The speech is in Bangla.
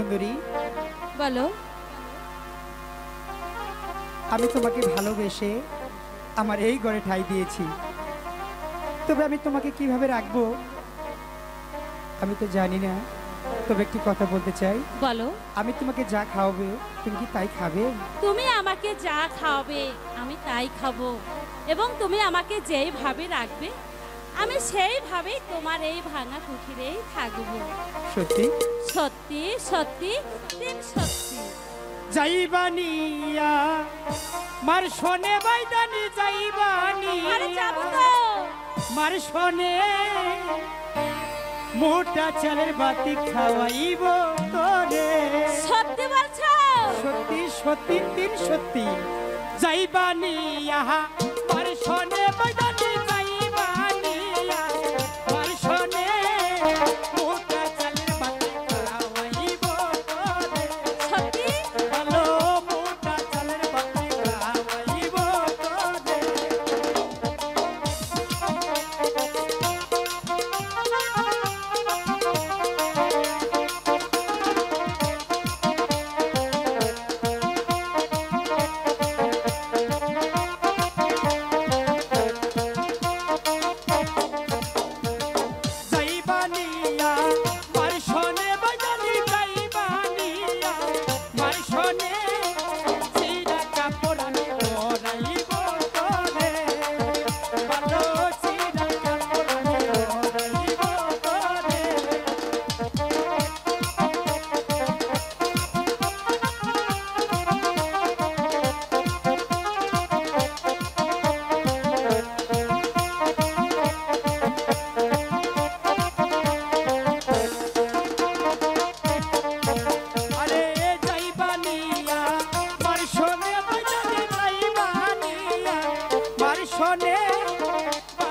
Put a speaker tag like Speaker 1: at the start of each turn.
Speaker 1: সুন্দরী,
Speaker 2: বলো।
Speaker 1: আমি তোমাকে ভালোবেসে আমার এই ঘরে ঠাঁই দিয়েছি, তবে আমি তোমাকে কিভাবে রাখবো আমি তো জানি না। তবে একটি কথা বলতে চাই।
Speaker 2: বলো।
Speaker 1: আমি তোমাকে যা খাওয়াবে তুমি কি তাই খাবে?
Speaker 2: তুমি আমাকে যা খাওয়াবে আমি তাই খাবো, এবং তুমি আমাকে যেইভাবে রাখবে আমি সেইভাবেই তোমার এই ভাঙা কুঠিরেই থাকবো।
Speaker 1: সত্যি
Speaker 2: সত্যি সত্যি তিন সত্যি।
Speaker 1: যাইবানিয়া মার শোনে বাইদানি যাইবানিয়া,
Speaker 2: আরে যাবো তো।
Speaker 1: মার শোনে মোটা চালের বাতি খাওয়াইব তোরে।
Speaker 2: সত্যি বলছো?
Speaker 1: সত্যি সত্যি তিন সত্যি। যাইবানিয়া মার শোনে বাইদানি যাইবানিয়া, মার শোনে মোটা চালের বাতি খাওয়াইব তোরে।
Speaker 2: সত্যি?
Speaker 1: ভালো মোটা চালের বাতি খাওয়াইব তোরে। যাইবানিয়া মার শোনে বাজানি যাইবানিয়া, মার শোনে চিরা কাপড় আমি পরাইব তোরে। ভালো চিরা কাপড় আমি পরাইব তোরে। আরে যাইবানিয়া মার শোনে বাজানি যাইবানিয়া, মার শোনে